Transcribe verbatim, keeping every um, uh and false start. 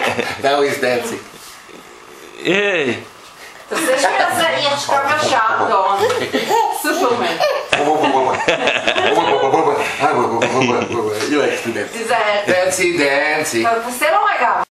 Now he's dancing. Ei! Você tira a serinha de ficar chato, Superman. He likes to dance. Zé, Dancey, dancey. você não é legal.